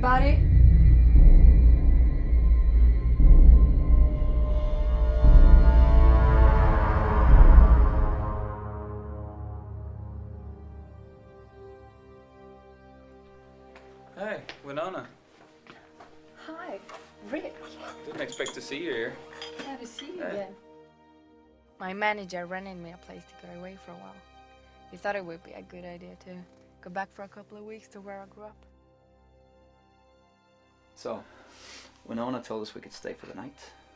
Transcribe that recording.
everybody. Hey, Winona. Hi, Rick. Didn't expect to see you here. Glad to see you again. My manager rented me a place to get away for a while. He thought it would be a good idea to go back for a couple of weeks to where I grew up. So, Winona told us we could stay for the night.